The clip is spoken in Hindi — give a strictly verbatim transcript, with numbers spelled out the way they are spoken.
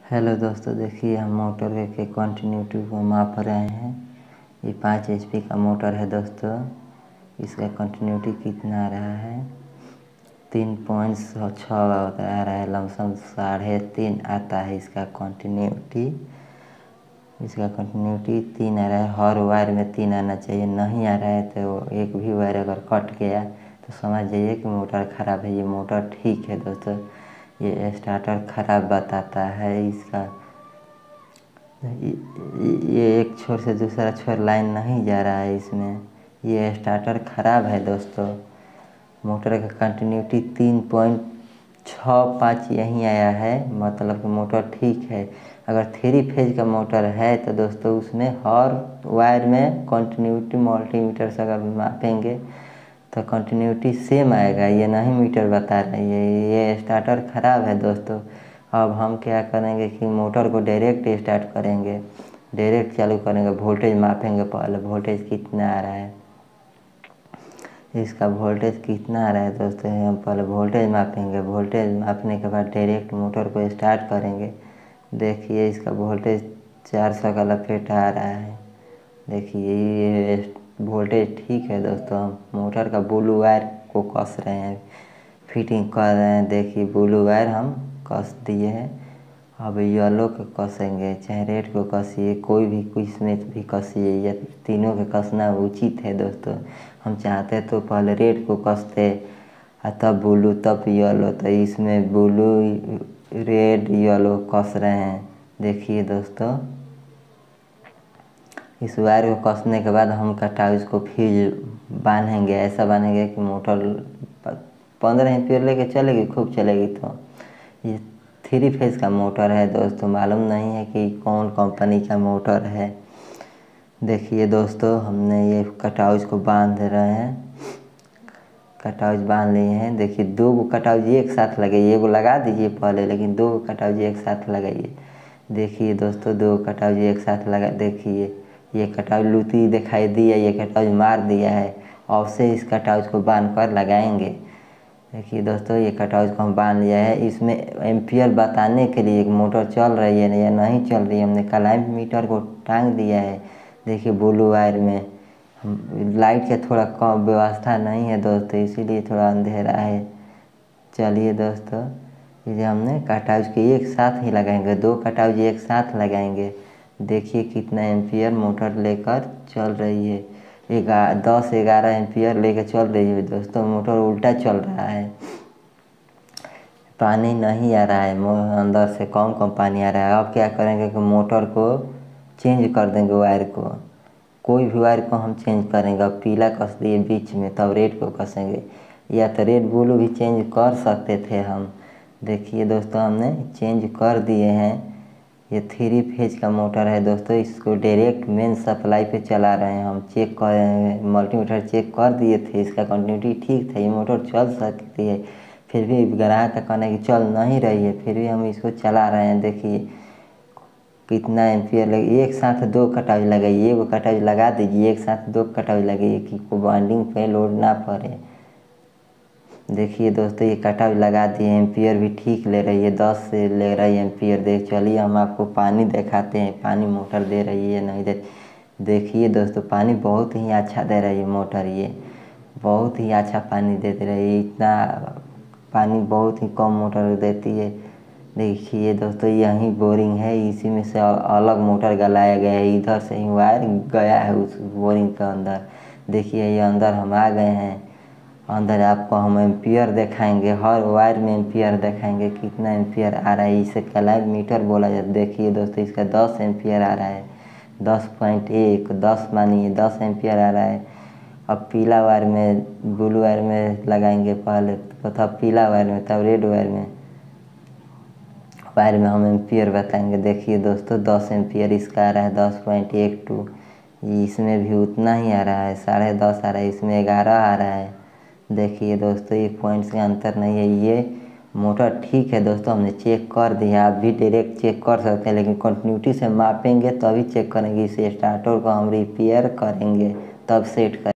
हेलो दोस्तों, देखिए हम मोटर के कंटिन्यूटी को माप रहे हैं। ये पाँच एच पी का मोटर है दोस्तों। इसका कंटिन्यूटी कितना आ रहा है? तीन पॉइंट छः आ रहा है, लमसम साढ़े तीन आता है इसका कंटिन्यूटी। इसका कंटिन्यूटी तीन आ रहा है। हर वायर में तीन आना चाहिए, नहीं आ रहा है तो एक भी वायर अगर कट गया तो समझ जाइए कि मोटर ख़राब है। ये मोटर ठीक है दोस्तों, ये स्टार्टर ख़राब बताता है इसका। ये एक छोर से दूसरा छोर लाइन नहीं जा रहा है इसमें, ये स्टार्टर ख़राब है दोस्तों। मोटर का कंटिन्यूटी तीन पॉइंट छः पाँच यहीं आया है, मतलब कि मोटर ठीक है। अगर थ्री फेज का मोटर है तो दोस्तों उसमें हर वायर में कंटिन्यूटी मल्टीमीटर से अगर मापेंगे तो कंटिन्यूटी सेम आएगा। ये नहीं मीटर बता रही है, ये स्टार्टर ख़राब है दोस्तों। अब हम क्या करेंगे कि मोटर को डायरेक्ट स्टार्ट करेंगे, डायरेक्ट चालू करेंगे, वोल्टेज मापेंगे। पहले वोल्टेज कितना आ रहा है, इसका वोल्टेज कितना आ रहा है दोस्तों, हम पहले वोल्टेज मापेंगे। वोल्टेज मापने के बाद डायरेक्ट मोटर को स्टार्ट करेंगे। देखिए इसका वोल्टेज चार सौ का लपेट आ रहा है। देखिए ये वोल्टेज ठीक है दोस्तों। हम मोटर का ब्लू वायर को कस रहे हैं, फिटिंग कर रहे हैं। देखिए ब्लू वायर हम कस दिए हैं। अब येलो को कसेंगे, चाहे रेड को कसिए, कोई भी कुछ में भी कसिए, या तीनों के कसना उचित है दोस्तों। हम चाहते तो पहले रेड को कसते और तब ब्लू तब येलो, तो इसमें ब्लू रेड येलो कस रहे हैं। देखिए दोस्तों, इस वायर को कसने के बाद हम कटाउज को फिर बांधेंगे। ऐसा बांधेंगे कि मोटर पंद्रह एम्पीयर लेके चलेगी, खूब चलेगी। तो ये थ्री फेज का मोटर है दोस्तों, मालूम नहीं है कि कौन कंपनी का मोटर है। देखिए दोस्तों, हमने ये कटाउज को बांध रहे हैं, कटाउज बांध लिए हैं। देखिए दो गो कटाउज एक साथ लगाइए, एगो लगा दीजिए पहले, लेकिन दो कटाउज एक साथ लगाइए। देखिए दोस्तों, दो कटाउज एक साथ लगा, देखिए ये कटाउज लूती दिखाई दिया, ये कटाउज मार दिया है। और से इस कटाउज को बांध कर लगाएंगे। देखिए दोस्तों, ये कटाउज को हम बांध लिया है। इसमें एम्पियर बताने के लिए मोटर चल रही है या नहीं चल रही है, हमने क्लाइंट मीटर को टांग दिया है। देखिए ब्लू वायर में लाइट का थोड़ा कम व्यवस्था नहीं है दोस्तों, इसीलिए थोड़ा अंधेरा है। चलिए दोस्तों, ये हमने कटाउज के एक साथ ही लगाएंगे, दो कटाउज एक साथ लगाएंगे। देखिए कितना एम्पियर मोटर लेकर चल रही है, ग्यारह दस ग्यारह एम्पियर लेकर चल रही है दोस्तों। मोटर उल्टा चल रहा है, पानी नहीं आ रहा है, अंदर से कम कम पानी आ रहा है। अब क्या करेंगे कि मोटर को चेंज कर देंगे, वायर को, कोई भी वायर को हम चेंज करेंगे। अब पीला कस दिए बीच में, तब रेड को कसेंगे, या तो रेड ब्लू भी चेंज कर सकते थे हम। देखिए दोस्तों, हमने चेंज कर दिए हैं। ये थ्री फेज का मोटर है दोस्तों, इसको डायरेक्ट मेन सप्लाई पे चला रहे हैं हम। चेक कर रहे हैं, मल्टीमीटर चेक कर दिए थे, इसका कंटिन्यूटी ठीक था, ये मोटर चल सकती है। फिर भी ग्राहक का कहना है कि चल नहीं रही है, फिर भी हम इसको चला रहे हैं। देखिए कितना एम्पियर लगे, एक साथ दो कटाउज लगाइए, एगो कटाउज लगा दीजिए, एक साथ दो कटाउज लगाइए कि को बाइंडिंग पे लोड ना पड़े। देखिए दोस्तों, ये कटाउज लगा दिए, एम्पियर भी ठीक ले रही है, दस से ले रही है एम्पियर। देख चलिए हम आपको पानी दिखाते हैं, पानी मोटर दे रही है नहीं दे। देखिए दोस्तों, पानी बहुत ही अच्छा दे रही है मोटर, ये बहुत ही अच्छा पानी दे रही है। इतना पानी बहुत ही कम मोटर देती है। देखिए दोस्तों, यही बोरिंग है, इसी में से अलग मोटर गलाया गया है, इधर से ही वायर गया है उस बोरिंग के अंदर। देखिए ये अंदर हम आ गए हैं, अंदर आपको हम एम्पियर दिखाएंगे, हर वायर में एम्पियर दिखाएंगे कितना एम्पियर आ रहा है। इसे क्लाइंट मीटर बोला जाता है। देखिए दोस्तों, इसका दस एम्पियर आ रहा है, दस पॉइंट एक, दस मानिए दस एम्पियर आ रहा है। अब पीला वायर में, ब्लू वायर में लगाएंगे पहले, तब पीला वायर में, तब रेड वायर में, वायर में हम एम्पियर बताएंगे। देखिए दोस्तों, दस एम्पियर इसका आ रहा है, दस पॉइंट एक टू। इसमें भी उतना ही आ रहा है, साढ़े दस आ रहा है, इसमें ग्यारह आ रहा है। देखिए दोस्तों, एक पॉइंट से अंतर नहीं है। ये मोटर ठीक है दोस्तों, हमने चेक कर दिया। आप भी डायरेक्ट चेक कर सकते हैं, लेकिन कंटिन्यूटी से मापेंगे तभी चेक करेंगे। इसे स्टार्टर को हम रिपेयर करेंगे तब सेट करेंगे।